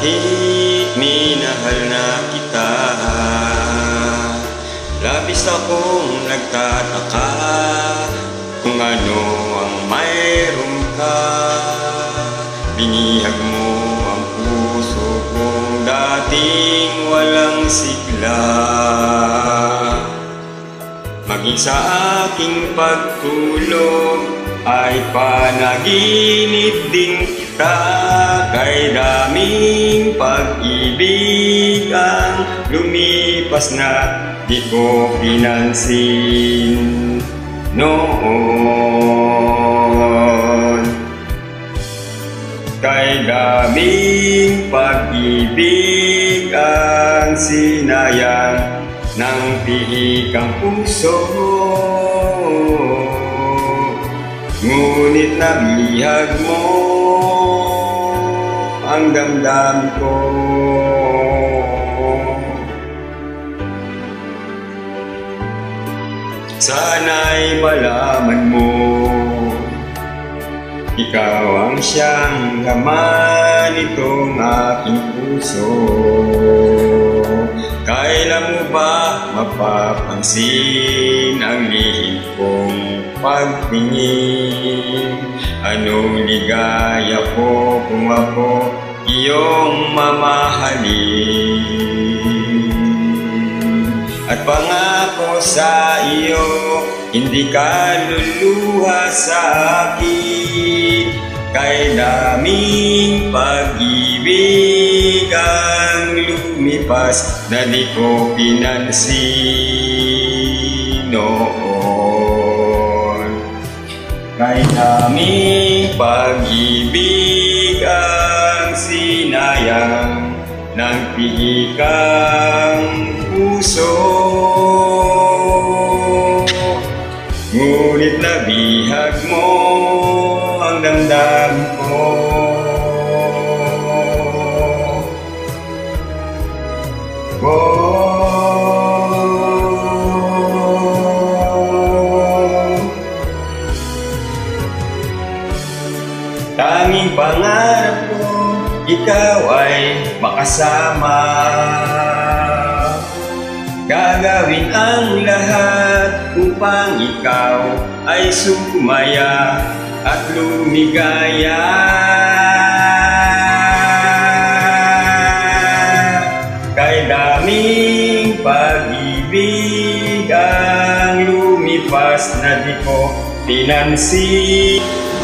Kahit minahal na kita, labis akong nagtataka kung ano ang mayroon ka. Binihag mo ang puso kong dating walang sigla. Maging sa aking pagtulog ay panaginip din kita. Kay daming pag-ibig ang lumipas na di ko pinansin noon. Kay daming pag-ibig ang sinayang ng pihikang puso, ngunit nabihag mo ang damdamin ko. Sana'y malaman mo, ikaw ang siyang laman nitong aking puso. Kailan mo ba mapapansin ang lihim kong pagtingin? Anong ligaya ko kung ako iyong mamahalin? At pangako sa iyo, hindi ka luluha sa akin. Kay daming pag-ibig ang lumipas na di ko pinansin noon. Kay daming pag-ibig ang sinayang ng pihikang puso, ngunit nabihag mo ang damdamin ko. Tanging pangarap ko, ikaw ay makasama. Gagawin ang lahat upang ikaw ay sumaya at lumigaya. Kay daming pag-ibig ang lumipas na di ko pinansin,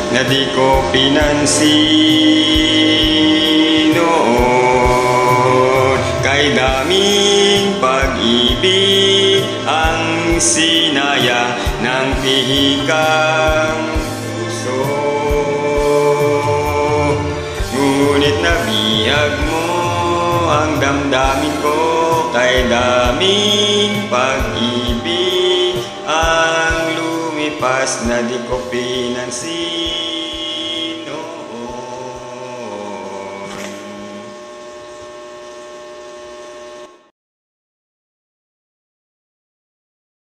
noon. Kay daming pag-ibig ang sinaya ng pihikang puso, ngunit nabihag mo ang damdamin ko. Kay daming pag-ibig ang lumipas na di ko pinansin.